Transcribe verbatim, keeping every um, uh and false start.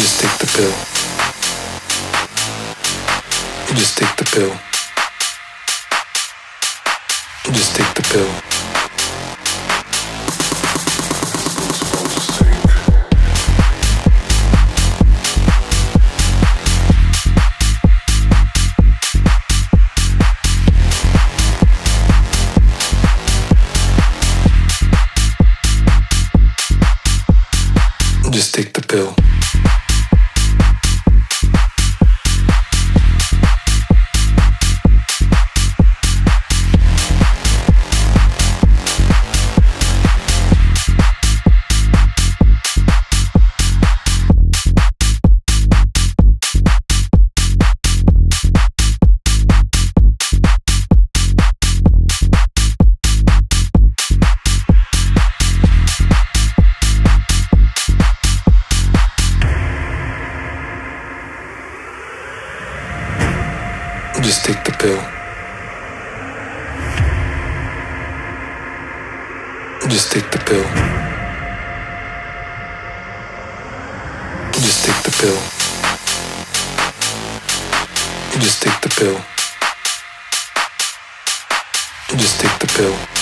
just take the pill. You just take the pill. You just take the pill. Just take the pill. Just take the pill. Just take the pill. Just take the pill. Just take the pill. Just take the pill.